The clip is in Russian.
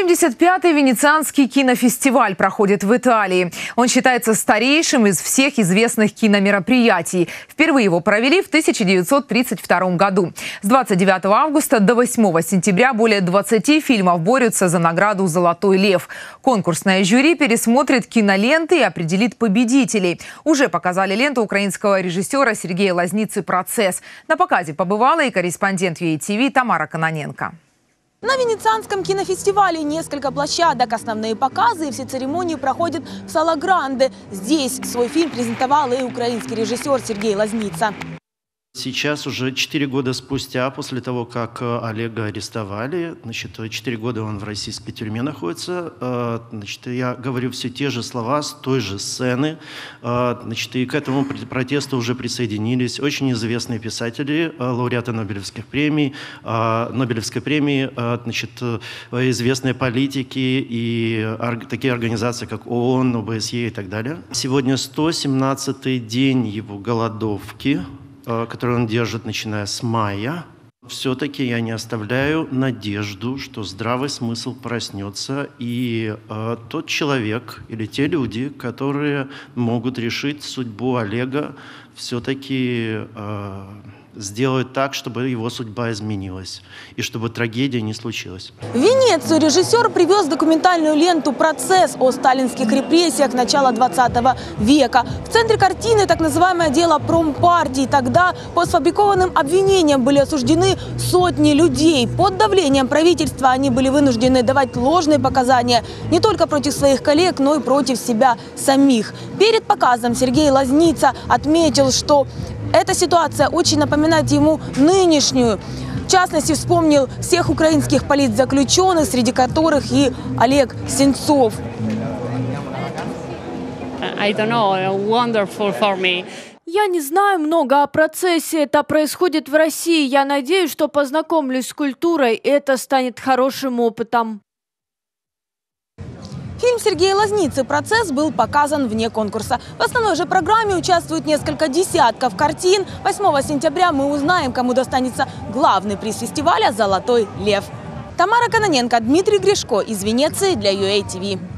75-й Венецианский кинофестиваль проходит в Италии. Он считается старейшим из всех известных киномероприятий. Впервые его провели в 1932 году. С 29 августа до 8 сентября более 20 фильмов борются за награду «Золотой лев». Конкурсное жюри пересмотрит киноленты и определит победителей. Уже показали ленту украинского режиссера Сергея Лазницы «Процесс». На показе побывала и корреспондент ЮАТВ Тамара Кононенко. На Венецианском кинофестивале несколько площадок. Основные показы и все церемонии проходят в Сала Гранде. Здесь свой фильм презентовал и украинский режиссер Сергей Лазница. Сейчас уже 4 года спустя, после того, как Олега арестовали, 4 года он в российской тюрьме находится, я говорю все те же слова с той же сцены, и к этому протесту уже присоединились очень известные писатели, лауреаты Нобелевской премии, известные политики и такие организации, как ООН, ОБСЕ и так далее. Сегодня 117-й день его голодовки, которую он держит, начиная с мая. Все-таки я не оставляю надежду, что здравый смысл проснется, и тот человек или те люди, которые могут решить судьбу Олега, все-таки сделают так, чтобы его судьба изменилась и чтобы трагедия не случилась. В Венецию режиссер привез документальную ленту «Процесс» о сталинских репрессиях начала 20 века. В центре картины так называемое дело промпартии. Тогда по сфабрикованным обвинениям были осуждены сотни людей. Под давлением правительства они были вынуждены давать ложные показания не только против своих коллег, но и против себя самих. Перед показом Сергей Лазница отметил, что эта ситуация очень напоминает ему нынешнюю. В частности, вспомнил всех украинских политзаключенных, среди которых и Олег Сенцов. Я не знаю много о процессе. Это происходит в России. Я надеюсь, что познакомлюсь с культурой, и это станет хорошим опытом. Фильм Сергея Лазницы «Процесс» был показан вне конкурса. В основной же программе участвуют несколько десятков картин. 8 сентября мы узнаем, кому достанется главный приз фестиваля «Золотой лев». Тамара Кононенко, Дмитрий Гришко из Венеции для ЮАТВ.